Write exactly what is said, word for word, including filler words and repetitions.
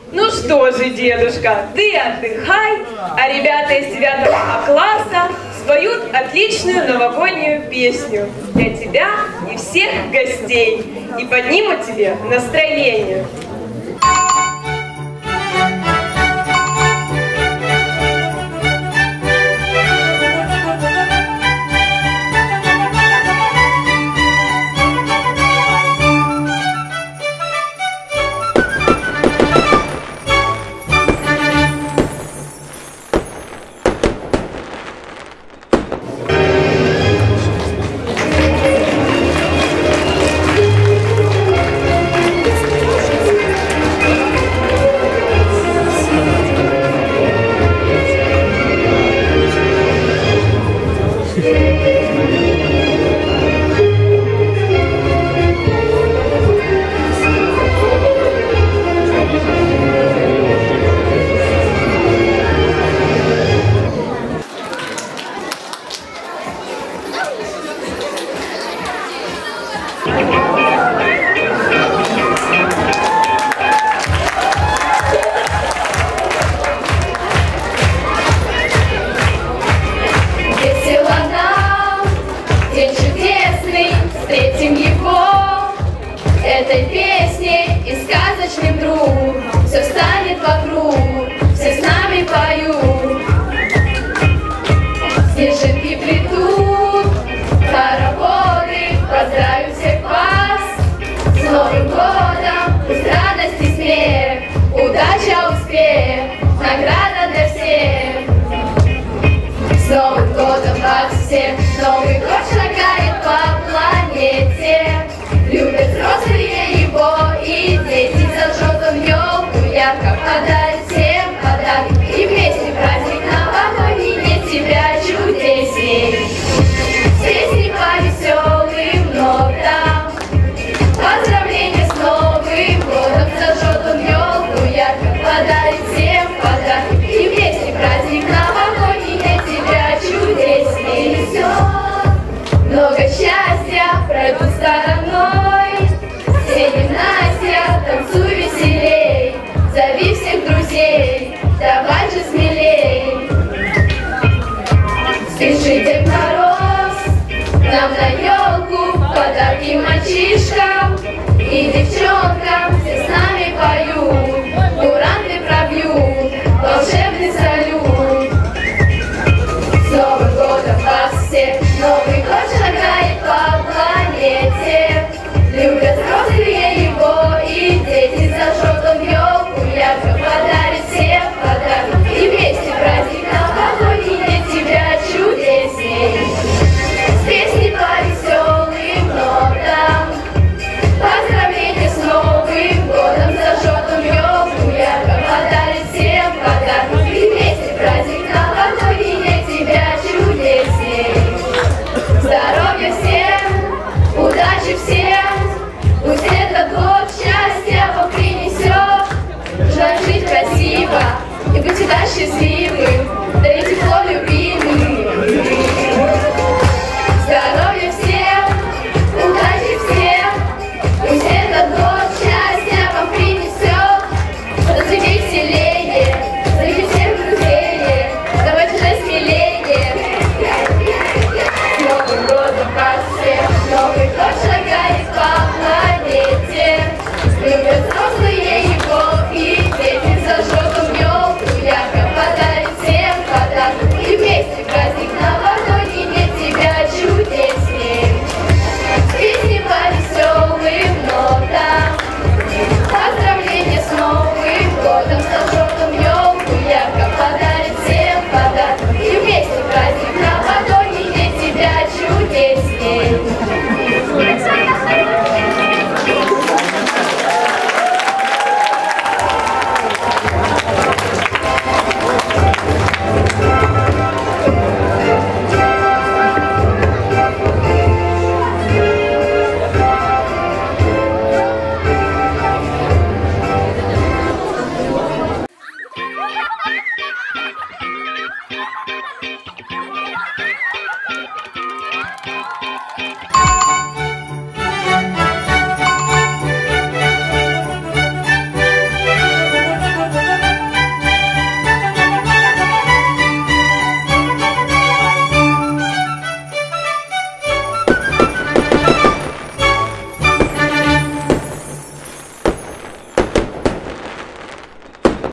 Ну что же, дедушка, ты отдыхай, а ребята из девятого класса споют отличную новогоднюю песню для тебя и всех гостей и поднимут тебе настроение. Встретим его этой песней и сказочным другом. Все встанет вокруг, все с нами поют. Снежинки плетут, хороводы, поздравим всех вас с Новым годом. Пусть радость и смех, удача, успех, награда для всех. С Новым годом вас всех, Новый год шагает по планете. Любят взрослые его и дети, зажжет он елку ярко, подарит всем подарки. И вместе праздник новогодний не тебя чудесней. С песней по веселым нотам, поздравления с Новым годом, зажжет он елку ярко, подарит всем подарки. И вместе праздник новогодний не тебя чудесней. Много счастья пройдут стороной, все ненастья, танцуй веселей, зови всех друзей, давай же смелей. Спеши, Дед Мороз, нам на елку подарки мальчишкам и девчонкам, все с нами поют, куранты пробьют, волшебный салют. С Новым годом вас всех, Новый год шагает по планете. Любят взрослые его и дети, зажжет он елку ярко, подарит всем подарки. И вместе праздник новогодний не тебя чудесней. С песней по веселым нотам, поздравления с Новым годом, зажжет он елку ярко, подарит всем подарки. И вместе праздник новогодний не тебя чудесней. Здоровья всем, удачи всем, пусть этот год счастья вам принесет. Желаю жить красиво и быть всегда счастливым, дарить тепло, любить.